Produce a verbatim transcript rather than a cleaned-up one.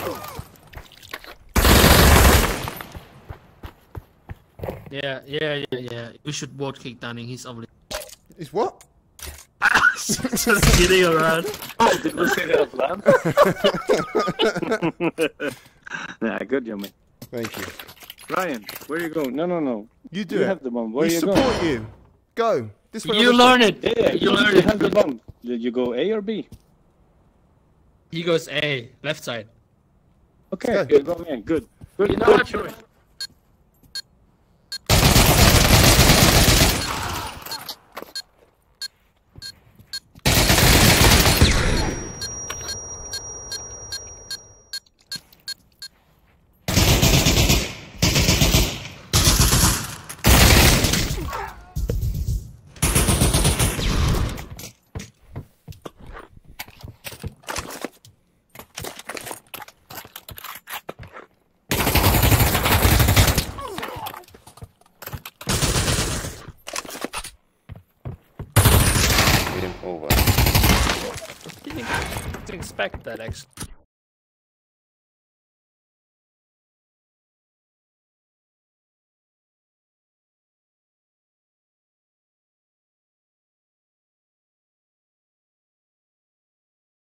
Yeah, yeah, yeah, yeah. We should both kick Dunning. He's only. He's what? Just kidding around. Oh, did we say that out loud? Nah, good, Yummy. Thank you. Ryan, where you going? No, no, no. You do you it. have the bomb. Where we you support going? you. Go. This way. You learn it. Yeah, you you, learn you it. have the bomb. Did you go A or B? He goes A, left side. Okay, Let's good. Go, man. Good. Good. You know good. what you're doing. Over. Didn't expect that actually.